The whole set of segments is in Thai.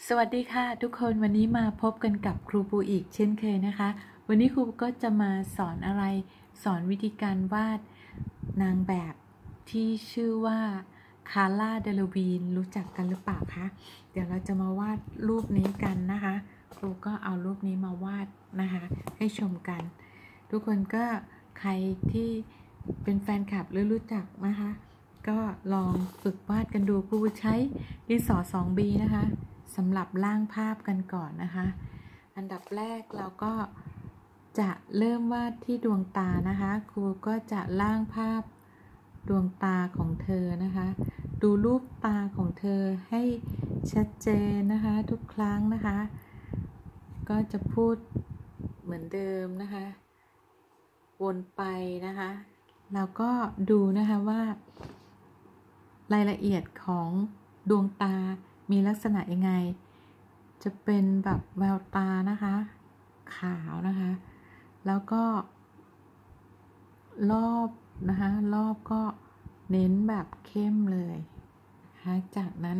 สวัสดีค่ะทุกคนวันนี้มาพบกันกับครูปูอีกเช่นเคยนะคะวันนี้ครูก็จะมาสอนสอนวิธีการวาดนางแบบที่ชื่อว่าคาร่าเดลวีนรู้จักกันหรือเปล่าคะเดี๋ยวเราจะมาวาดรูปนี้กันนะคะครูก็เอารูปนี้มาวาดนะคะให้ชมกันทุกคนก็ใครที่เป็นแฟนคลับหรือรู้จักนะคะก็ลองฝึกวาดกันดูครูใช้ดินสอ 2B นะคะสำหรับร่างภาพกันก่อนนะคะอันดับแรกเราก็จะเริ่มวาดที่ดวงตานะคะครูก็จะร่างภาพดวงตาของเธอนะคะดูรูปตาของเธอให้ชัดเจนนะคะทุกครั้งนะคะก็จะพูดเหมือนเดิมนะคะวนไปนะคะแล้วก็ดูนะคะว่ารายละเอียดของดวงตามีลักษณะยังไงจะเป็นแบบแววตานะคะขาวนะคะแล้วก็รอบนะคะรอบก็เน้นแบบเข้มเลยนะคะจากนั้น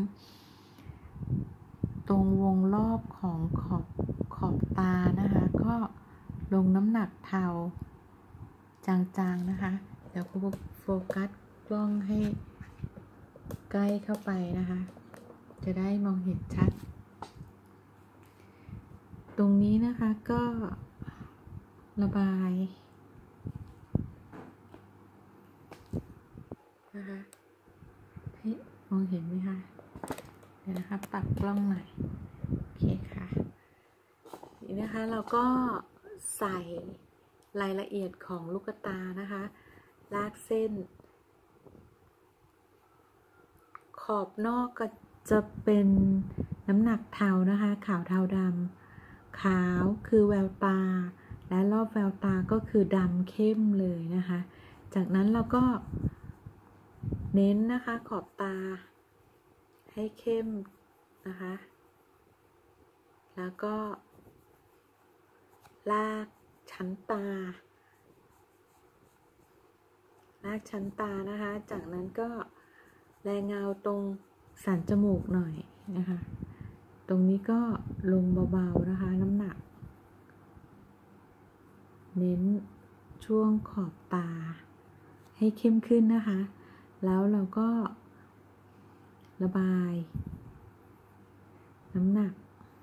ตรงวงรอบของขอบตานะคะก็ลงน้ำหนักเทาจางๆนะคะเดี๋ยวครูโฟกัสกล้องให้ใกล้เข้าไปนะคะจะได้มองเห็นชัดตรงนี้นะคะก็ระบายนะคะให้มองเห็นไหมคะเดี๋ยวนะคะปรับกล้องหน่อยโอเคค่ะนี่นะคะเราก็ใส่รายละเอียดของลูกตานะคะลากเส้นขอบนอกก็จะเป็นน้ำหนักเทานะคะขาวเทาดำขาวคือแววตาและรอบแววตาก็คือดำเข้มเลยนะคะจากนั้นเราก็เน้นนะคะขอบตาให้เข้มนะคะแล้วก็ลากชั้นตานะคะจากนั้นก็แรงเงาตรงสันจมูกหน่อยนะคะตรงนี้ก็ลงเบาๆนะคะน้ำหนักเน้นช่วงขอบตาให้เข้มขึ้นนะคะแล้วเราก็ระบายน้ำหนัก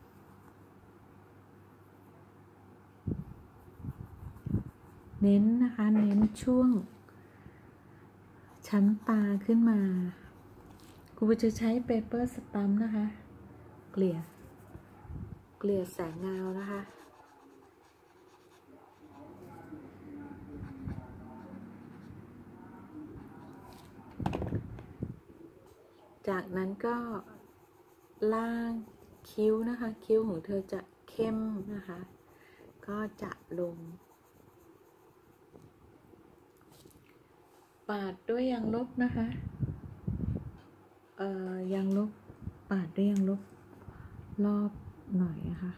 เน้นนะคะเน้นช่วงชั้นตาขึ้นมาครูจะใช้เปเปอร์สตัมป์นะคะเกลี่ยแสงเงานะคะจากนั้นก็ล่างคิ้วนะคะคิ้วของเธอจะเข้มนะคะก็จะลงปาดด้วยยางลบนะคะยางลบปาดด้วยยางลบรอบหน่อยนะคะ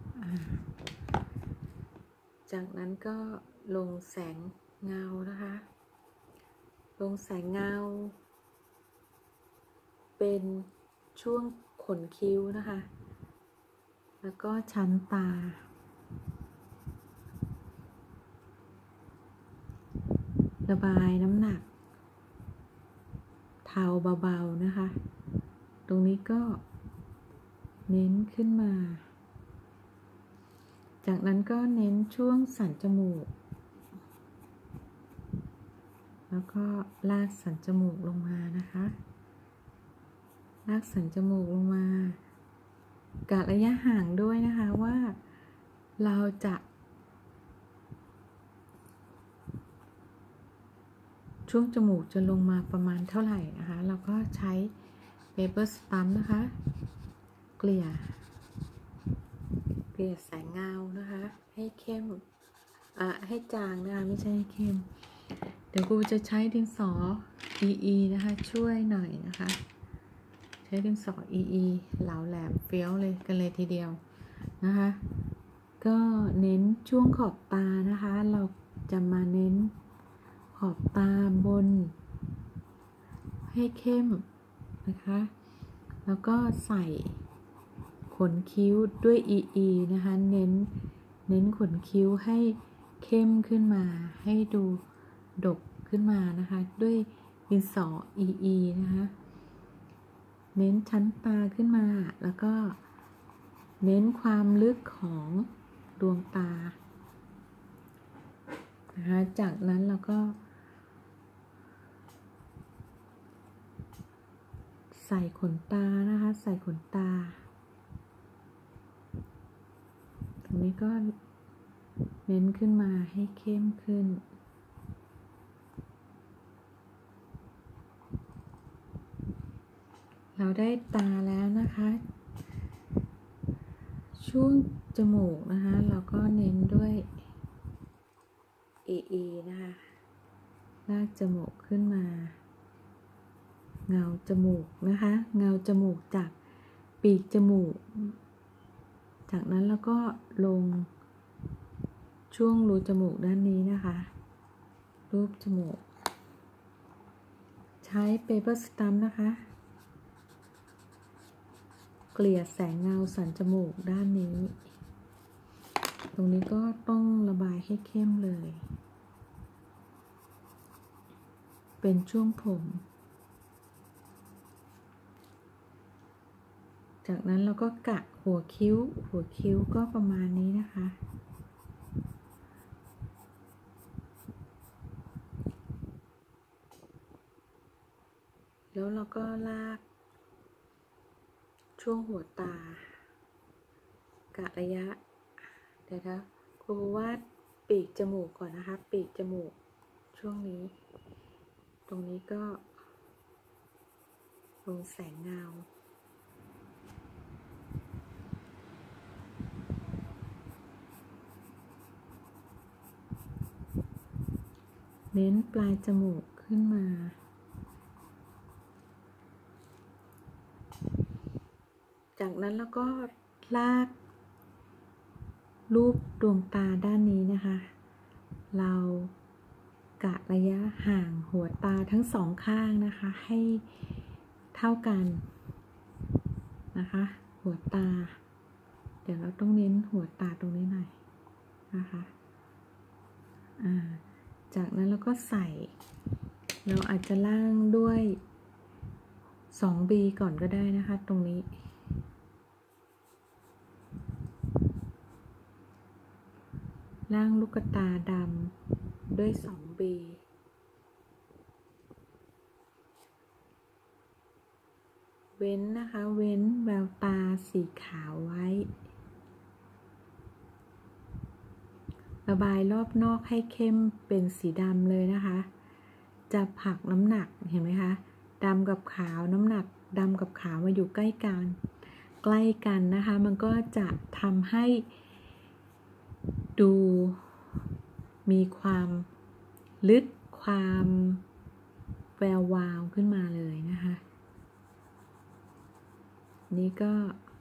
จากนั้นก็ลงแสงเงานะคะลงแสงเงาเป็นช่วงขนคิ้วนะคะแล้วก็ชั้นตาระบายน้ำหนักเทาเบาๆนะคะตรงนี้ก็เน้นขึ้นมาจากนั้นก็เน้นช่วงสันจมูกแล้วก็ลากสันจมูกลงมานะคะลากสันจมูกลงมากะระยะห่างด้วยนะคะว่าเราจะช่วงจมูกจะลงมาประมาณเท่าไหร่นะคะเราก็ใช้เปเปอร์สตัมป์นะคะเกลี่ยแสงเงานะคะให้เข้มให้จางนะคะไม่ใช่ให้เข้มเดี๋ยวครูจะใช้ดินสอ EE นะคะช่วยหน่อยนะคะใช้ดินสอ EE เหลาแหลมเฟี้ยวเลยกันเลยทีเดียวนะคะก็เน้นช่วงขอบตานะคะเราจะมาเน้นขอบตาบนให้เข้มนะคะแล้วก็ใส่ขนคิ้วด้วย EE นะคะเน้นขนคิ้วให้เข้มขึ้นมาให้ดูดกขึ้นมานะคะด้วยดินสอ EE นะคะเน้นชั้นตาขึ้นมาแล้วก็เน้นความลึกของดวงตานะคะจากนั้นเราก็ใส่ขนตานะคะใส่ขนตาตรงนี้ก็เน้นขึ้นมาให้เข้มขึ้นเราได้ตาแล้วนะคะช่วงจมูกนะคะเราก็เน้นด้วย EE นะคะลากจมูกขึ้นมาเงาจมูกนะคะเงาจมูกจากปีกจมูกจากนั้นแล้วก็ลงช่วงรูจมูกด้านนี้นะคะรูปจมูกใช้เปเปอร์สตัมป์นะคะเกลี่ยแสงเงาสันจมูกด้านนี้ตรงนี้ก็ต้องระบายให้เข้มเลยเป็นช่วงผมจากนั้นเราก็กะหัวคิ้วก็ประมาณนี้นะคะแล้วเราก็ลากช่วงหัวตากะระยะเดี๋ยวนะครูวาดปีกจมูกก่อนนะคะปีกจมูกช่วงนี้ตรงนี้ก็ลงแสงเงาเน้นปลายจมูกขึ้นมาจากนั้นแล้วก็ลากรูปดวงตาด้านนี้นะคะเรากะระยะห่างหัวตาทั้งสองข้างนะคะให้เท่ากันนะคะหัวตาเดี๋ยวเราต้องเน้นหัวตาตรงนี้หน่อยนะคะจากนั้นเราก็ใส่เราอาจจะล่างด้วย 2B ก่อนก็ได้นะคะตรงนี้ล่างลูกตาดำด้วย 2B เว้นนะคะเว้นแววตาสีขาวไว้ระบายรอบนอกให้เข้มเป็นสีดำเลยนะคะจะผลักน้ำหนักเห็นไหมคะดำกับขาวน้ำหนักดำกับขาวมาอยู่ใกล้กันนะคะมันก็จะทำให้ดูมีความลึกความแวววาวขึ้นมาเลยนะคะนี่ก็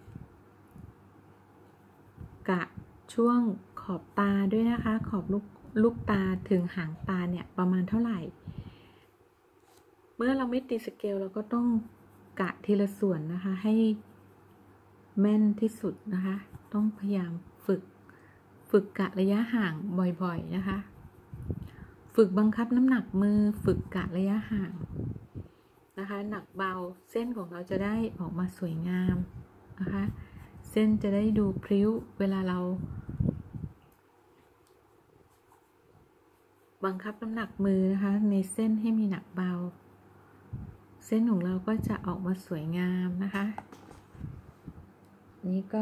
กะช่วงขอบตาด้วยนะคะขอบลูกตาถึงหางตาเนี่ยประมาณเท่าไหร่เมื่อเราไม่ตีสเกลเราก็ต้องกะทีละส่วนนะคะให้แม่นที่สุดนะคะต้องพยายามฝึกกะระยะห่างบ่อยๆนะคะฝึกบังคับน้ำหนักมือฝึกกะระยะห่างนะคะหนักเบาเส้นของเราจะได้ออกมาสวยงามนะคะเส้นจะได้ดูพริ้วเวลาเราบังคับน้ำหนักมือนะคะในเส้นให้มีหนักเบาเส้นของเราก็จะออกมาสวยงามนะคะนี่ก็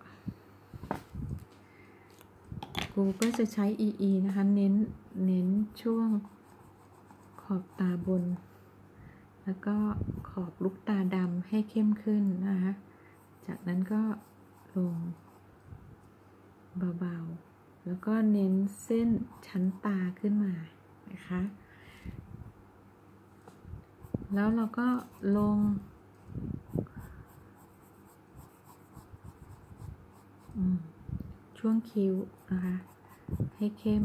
ครูก็จะใช้ EE นะคะเน้นช่วงขอบตาบนแล้วก็ขอบลูกตาดำให้เข้มขึ้นนะคะจากนั้นก็ลงเบาๆแล้วก็เน้นเส้นชั้นตาขึ้นมานะคะแล้วเราก็ลงช่วงคิ้วนะคะให้เข้ม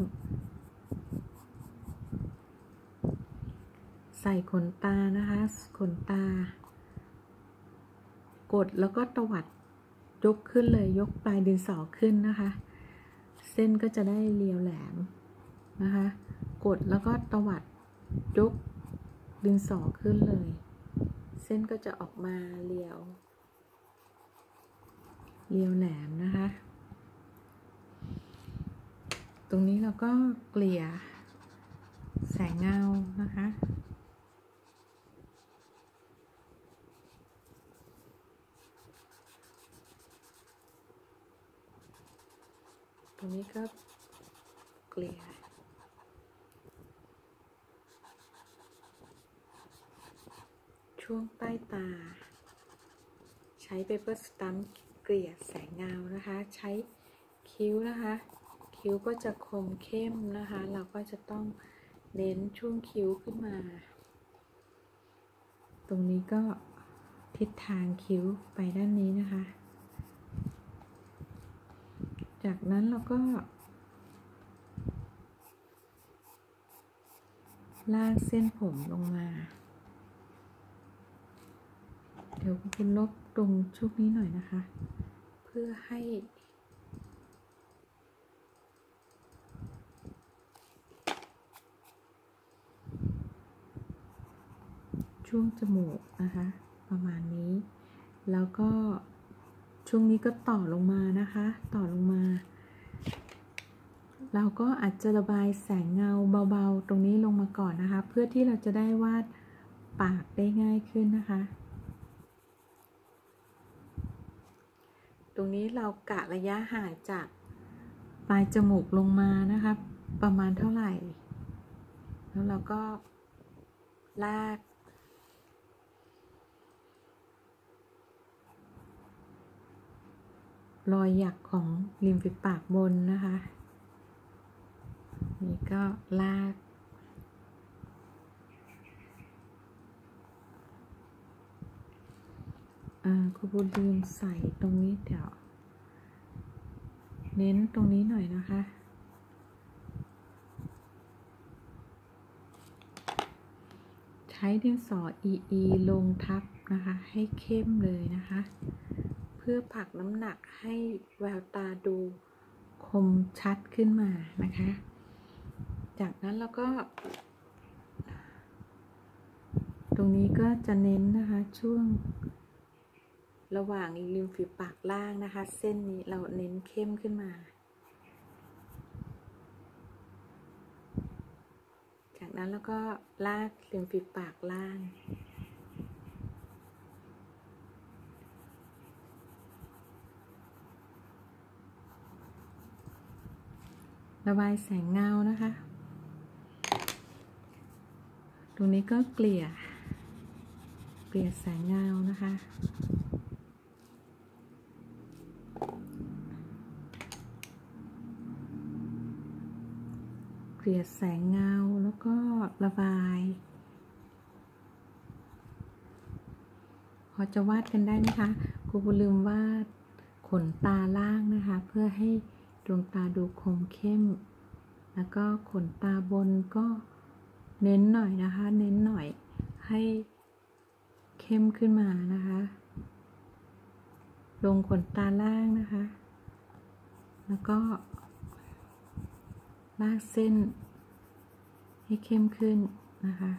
ใส่ขนตานะคะขนตากดแล้วก็ตวัดยกขึ้นเลยยกปลายดินสอขึ้นนะคะเส้นก็จะได้เรียวแหลมนะคะกดแล้วก็ตวัดยกดินสอขึ้นเลยเส้นก็จะออกมาเรียวแหลมนะคะตรงนี้เราก็เกลี่ยแสงเงานะคะตรงนี้ก็เกลี่ยช่วงใต้ตาใช้เปเปอร์สตัมป์เกลี่ยแสงเงานะคะใช้คิ้วนะคะคิ้วก็จะคมเข้มนะคะเราก็จะต้องเน้นช่วงคิ้วขึ้นมาตรงนี้ก็ทิศทางคิ้วไปด้านนี้นะคะจากนั้นเราก็ลากเส้นผมลงมาเดี๋ยวคุณลบตรงช่วงนี้หน่อยนะคะเพื่อให้ช่วงจมูกนะคะประมาณนี้แล้วก็ช่วงนี้ก็ต่อลงมานะคะต่อลงมาเราก็อาจจะระบายแสงเงาเบาๆตรงนี้ลงมาก่อนนะคะเพื่อที่เราจะได้วาดปากได้ง่ายขึ้นนะคะตรงนี้เรากะระยะห่างจากปลายจมูกลงมานะคะประมาณเท่าไหร่แล้วเราก็ลากรอยหยักของริมฝีปากบนนะคะนี่ก็ลากครูบูลืมใส่ตรงนี้เดี๋ยวเน้นตรงนี้หน่อยนะคะใช้ดินสอ EE ลงทับนะคะให้เข้มเลยนะคะเพื่อผลักน้ำหนักให้แววตาดูคมชัดขึ้นมานะคะจากนั้นเราก็ตรงนี้ก็จะเน้นนะคะช่วงระหว่างริมฝีปากล่างนะคะเส้นนี้เราเน้นเข้มขึ้นมาจากนั้นแล้วก็ลากริมฝีปากล่างระบายแสงเงานะคะตรงนี้ก็เกลี่ยแสงเงานะคะเกลี่ยแสงเงาแล้วก็ระบายพอจะวาดกันได้ไหมคะครูลืมวาดขนตาล่างนะคะเพื่อให้ดวงตาดูคมเข้มแล้วก็ขนตาบนก็เน้นหน่อยนะคะเน้นหน่อยให้เข้มขึ้นมานะคะลงขนตาล่างนะคะแล้วก็ลากเส้นให้เข้มขึ้นนะคะ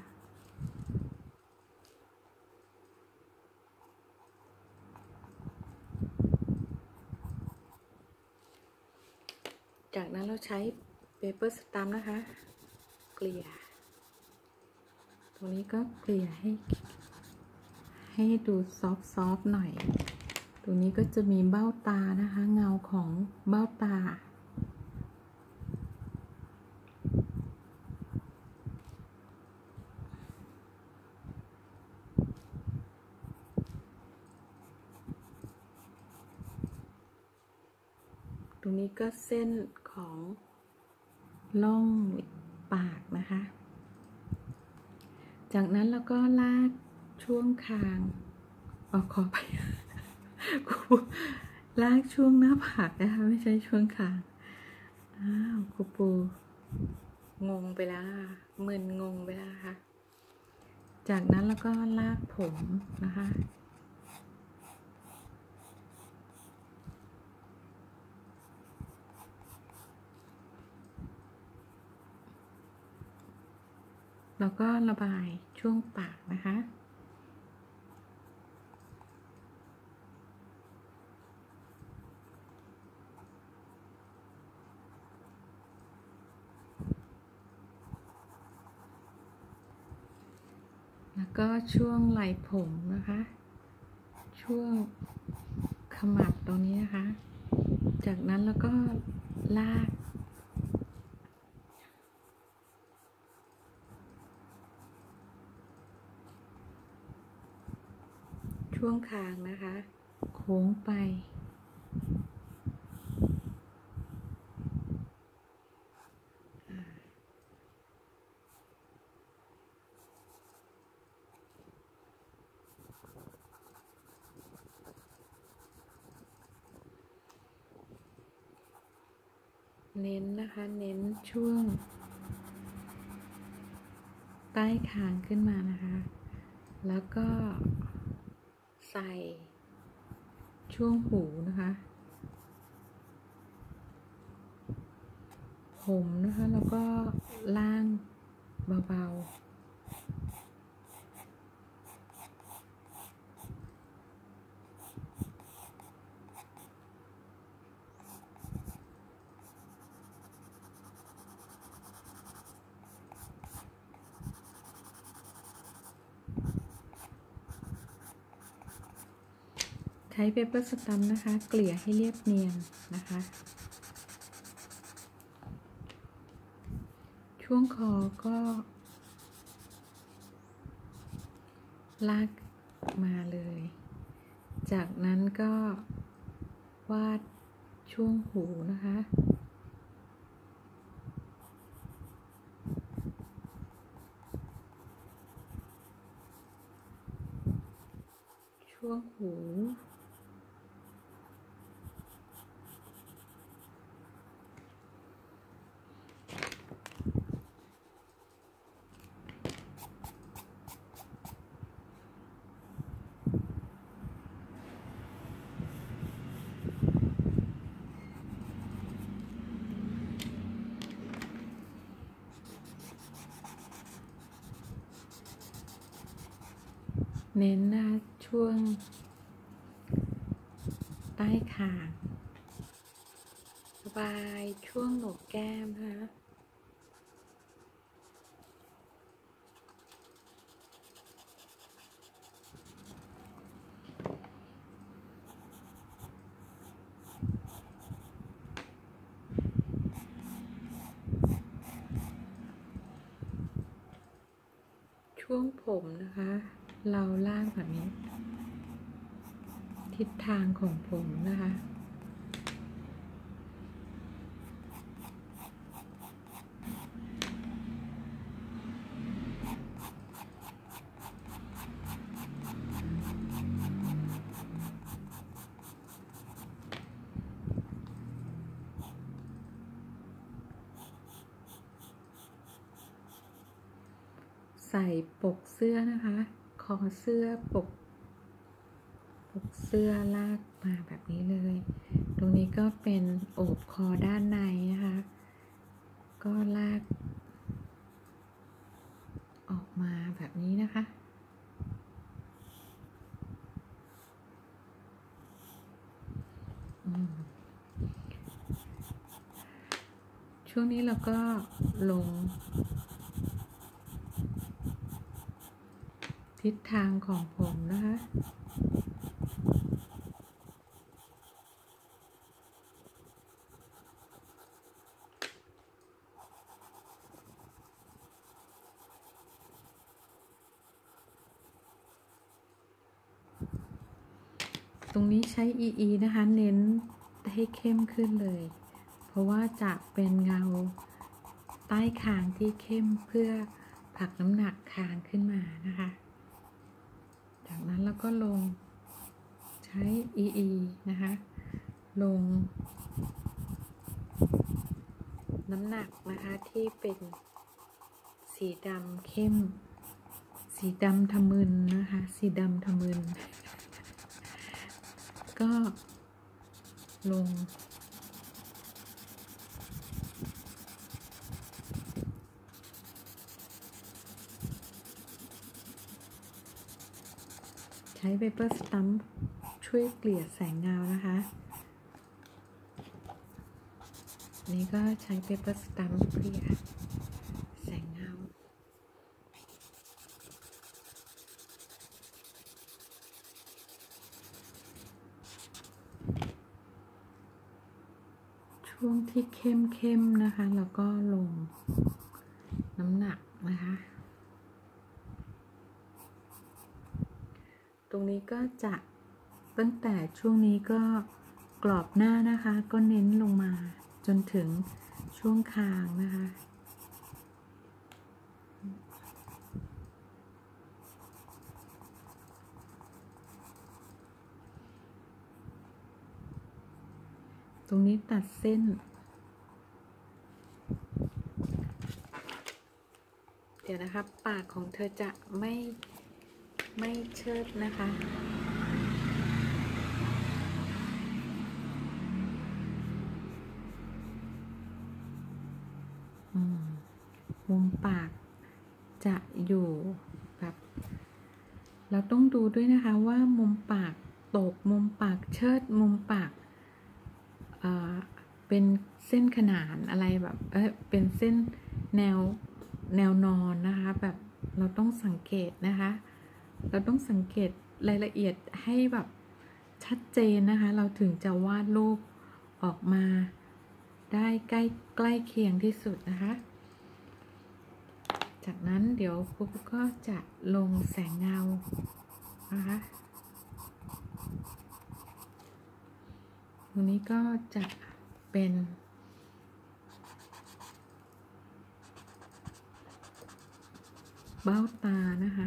จากนั้นเราใช้เปเปอร์สตัมป์นะคะเกลี่ยตรงนี้ก็เกลี่ยให้ดูซอฟๆหน่อยตรงนี้ก็จะมีเบ้าตานะคะเงาของเบ้าตาตรงนี้ก็เส้นของล่องปากนะคะจากนั้นเราก็ลากช่วงคางขอไป ลากช่วงหน้าผากนะคะไม่ใช่ช่วงคางครูปูงงไปแล้วค่ะมึนงงไปแล้วค่ะจากนั้นแล้วก็ลากผมนะคะแล้วก็ระบายช่วงปากนะคะแล้วก็ช่วงไหล่ผมนะคะช่วงขมับตรงนี้นะคะจากนั้นแล้วก็ลากช่วงคางนะคะโค้งไปเน้นนะคะเน้นช่วงใต้คางขึ้นมานะคะแล้วก็ใส่ช่วงหูนะคะผมนะคะแล้วก็ล่างเบาๆใช้เปเปอร์สตัมป์นะคะเกลี่ยให้เรียบเนียนนะคะช่วงคอก็ลากมาเลยจากนั้นก็วาดช่วงหูนะคะช่วงหูเน้นนะช่วงใต้คางระบายช่วงโหนกแก้มนะคะช่วงผมนะคะเราลากแบบนี้ทิศทางของผมนะคะใส่ปกเสื้อนะคะคอเสื้อปกเสื้อลากมาแบบนี้เลยตรงนี้ก็เป็นโอบคอด้านในนะคะก็ลากออกมาแบบนี้นะคะช่วงนี้เราก็ลงทิศทางของผมนะคะตรงนี้ใช้ EE นะคะเน้นให้เข้มขึ้นเลยเพราะว่าจะเป็นเงาใต้คางที่เข้มเพื่อผลักน้ำหนักคางขึ้นมานะคะจากนั้นแล้วก็ลงใช้ EE นะคะลงน้ำหนักนะคะที่เป็นสีดำเข้มสีดำทะมึนนะคะสีดำทะมึนก็ลงช้เปเปอร์สตัมป์ช่วยเกลี่ยแสงเงานะคะนี่ก็ใช้เปเปอร์สตัมป์เกลี่ยแสงเงาช่วงที่เข้มๆนะคะแล้วก็ลงน้ำหนักนะคะตรงนี้ก็จะตั้งแต่ช่วงนี้ก็กรอบหน้านะคะก็เน้นลงมาจนถึงช่วงคางนะคะตรงนี้ตัดเส้นเดี๋ยวนะคะปากของเธอจะไม่เชิดนะคะมุมปากจะอยู่แบบเราต้องดูด้วยนะคะว่ามุมปากตกมุมปากเชิดมุมปากเป็นเส้นขนานอะไรแบบเป็นเส้นแนวนอนนะคะแบบเราต้องสังเกตนะคะเราต้องสังเกตรายละเอียดให้แบบชัดเจนนะคะเราถึงจะวาดรูปออกมาได้ใกล้เคียงที่สุดนะคะจากนั้นเดี๋ยวครูก็จะลงแสงเงานะคะตรงนี้ก็จะเป็นเบ้าตานะคะ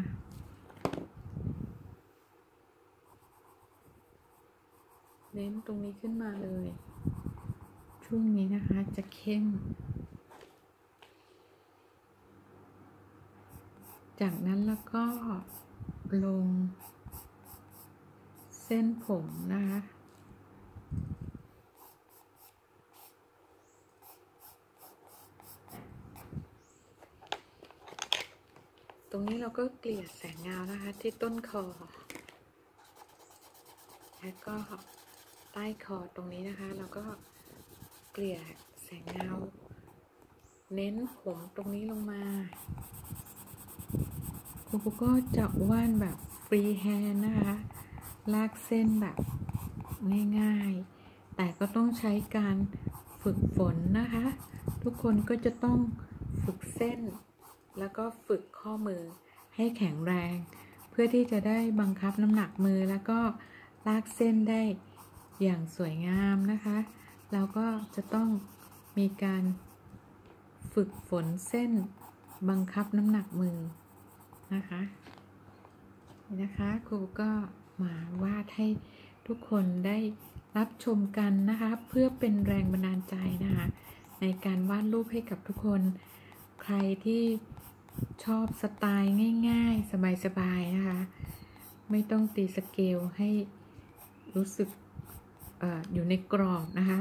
เน้นตรงนี้ขึ้นมาเลยช่วงนี้นะคะจะเข้มจากนั้นแล้วก็ลงเส้นผมนะคะตรงนี้เราก็เกลี่ยแสงเงานะคะที่ต้นคอแล้วก็ใต้คอตรงนี้นะคะเราก็เกลี่ยแสงเงาเน้นผมตรงนี้ลงมาครูก็จะวาดแบบฟรีแฮนด์นะคะลากเส้นแบบง่ายๆแต่ก็ต้องใช้การฝึกฝนนะคะทุกคนก็จะต้องฝึกเส้นแล้วก็ฝึกข้อมือให้แข็งแรงเพื่อที่จะได้บังคับน้ำหนักมือแล้วก็ลากเส้นได้อย่างสวยงามนะคะเราก็จะต้องมีการฝึกฝนเส้นบังคับน้ำหนักมือนะคะนี่นะคะครูก็มาวาดให้ทุกคนได้รับชมกันนะคะเพื่อเป็นแรงบันดาลใจนะคะในการวาดรูปให้กับทุกคนใครที่ชอบสไตล์ง่ายๆสบายๆนะคะไม่ต้องตีสเกลให้รู้สึกอยู่ในกรอบนะคะ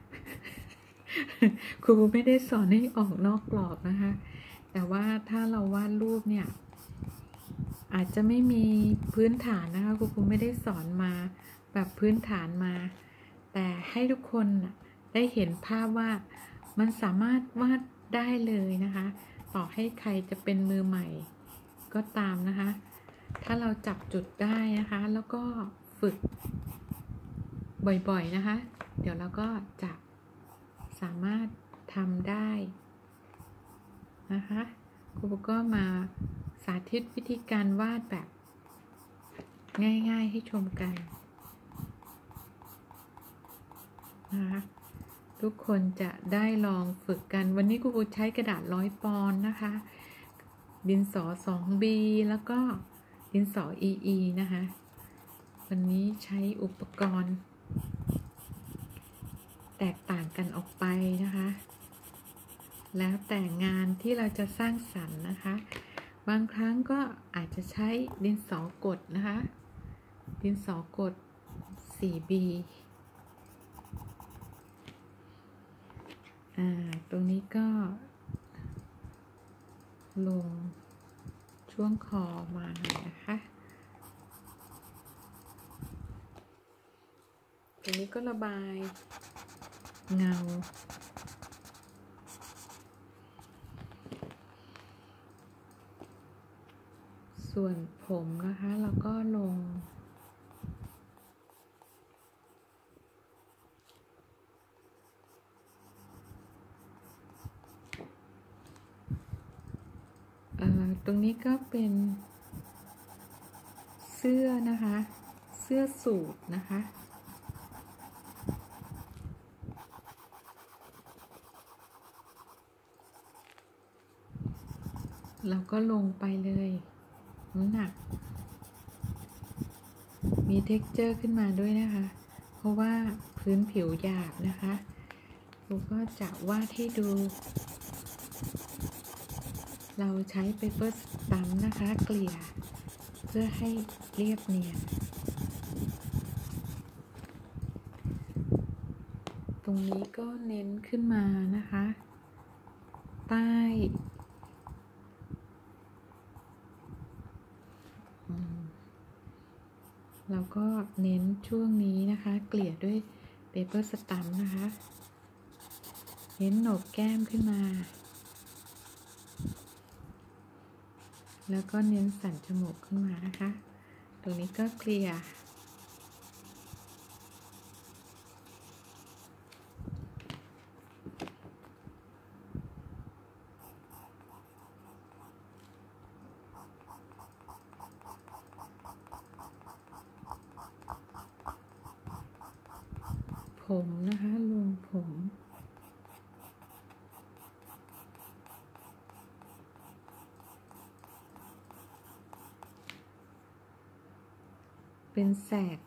ครูไม่ได้สอนให้ออกนอกกรอบนะคะแต่ว่าถ้าเราวาดรูปเนี่ยอาจจะไม่มีพื้นฐานนะคะครูไม่ได้สอนมาแบบพื้นฐานมาแต่ให้ทุกคนได้เห็นภาพว่ามันสามารถวาดได้เลยนะคะต่อให้ใครจะเป็นมือใหม่ก็ตามนะคะถ้าเราจับจุดได้นะคะแล้วก็ฝึกบ่อยๆนะคะเดี๋ยวเราก็จะสามารถทำได้นะคะครูก็มาสาธิตวิธีการวาดแบบง่ายๆให้ชมกันนะคะทุกคนจะได้ลองฝึกกันวันนี้ครูใช้กระดาษ100 ปอนด์นะคะดินสอ 2B แล้วก็ดินสอ EE นะคะวันนี้ใช้อุปกรณ์แตกต่างกันออกไปนะคะแล้วแต่งานที่เราจะสร้างสรรค์นะคะบางครั้งก็อาจจะใช้ดินสอกดนะคะดินสอกด 4B ตรงนี้ก็ลงช่วงคอมาหน่อยนะคะรงนี้ก็ระบายเงาส่วนผมนะคะเราก็ลงตรงนี้ก็เป็นเสื้อนะคะเสื้อสูทนะคะเราก็ลงไปเลยน้ำหนักมี texture ขึ้นมาด้วยนะคะเพราะว่าพื้นผิวหยาบนะคะเราก็จะวาดให้ดูเราใช้ paper stamp นะคะเกลี่ยเพื่อให้เรียบเนียนตรงนี้ก็เน้นขึ้นมานะคะใต้เราก็เน้นช่วงนี้นะคะเกลี่ยด้วย paper stamp นะคะเน้นโหนกแก้มขึ้นมาแล้วก็เน้นสันจมูกขึ้นมานะคะตรงนี้ก็เกลี่ยผมนะคะลงผมเป็นแสก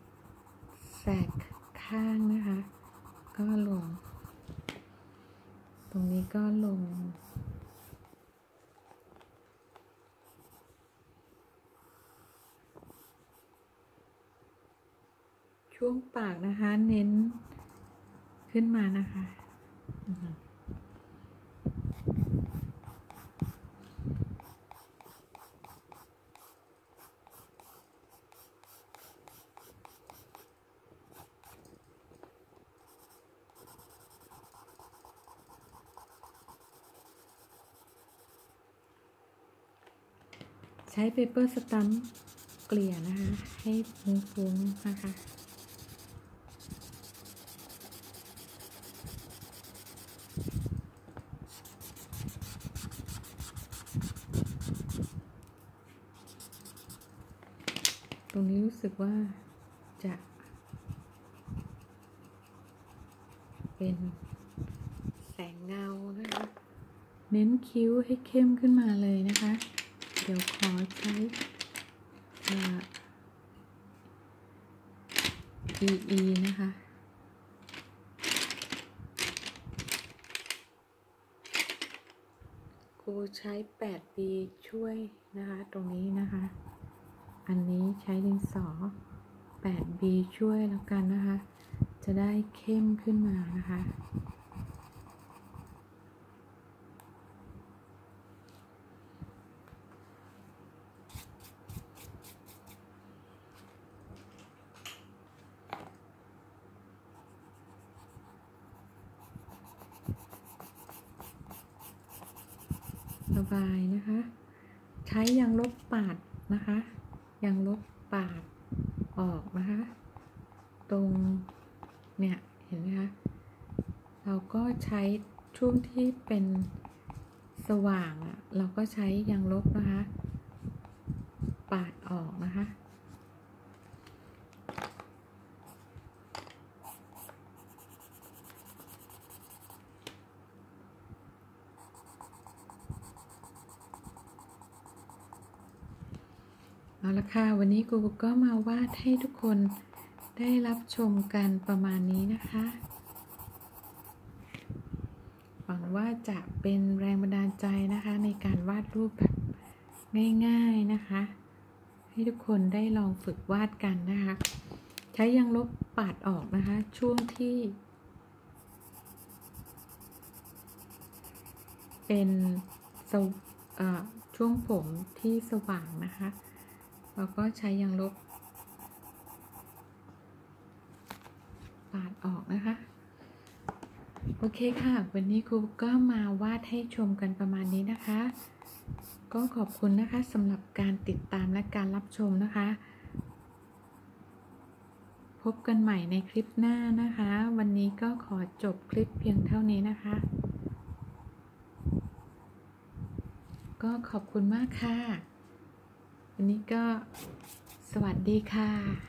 ข้างนะคะก็ลงตรงนี้ก็ลงช่วงปากนะคะเน้นขึ้นมานะคะใช้ paper stamp เกลี่ยนะคะให้ฟุ้งๆนะคะตรงนี้รู้สึกว่าจะเป็นแสงเงานะคะเน้นคิ้วให้เข้มขึ้นมาเลยนะคะเดี๋ยวขอใช้ EE นะคะครูใช้ 8B ช่วยนะคะตรงนี้นะคะอันนี้ใช้ดินสอ 8B ช่วยแล้วกันนะคะจะได้เข้มขึ้นมานะคะระบายนะคะใช้ยางลบปาดนะคะยางลบปาดออกนะคะตรงเนี่ยเห็นไหมคะเราก็ใช้ช่วงที่เป็นสว่างเราก็ใช้ยางลบนะคะปาดออกนะคะเอาละค่ะวันนี้ครูก็มาวาดให้ทุกคนได้รับชมกันประมาณนี้นะคะหวังว่าจะเป็นแรงบันดาลใจนะคะในการวาดรูปแบบง่ายๆนะคะให้ทุกคนได้ลองฝึกวาดกันนะคะใช้ยางลบปาดออกนะคะช่วงที่เป็นช่วงผมที่สว่างนะคะเราก็ใช้ยางลบปาดออกนะคะโอเคค่ะวันนี้ครูก็มาวาดให้ชมกันประมาณนี้นะคะก็ขอบคุณนะคะสำหรับการติดตามและการรับชมนะคะพบกันใหม่ในคลิปหน้านะคะวันนี้ก็ขอจบคลิปเพียงเท่านี้นะคะก็ขอบคุณมากค่ะวันนี้ก็สวัสดีค่ะ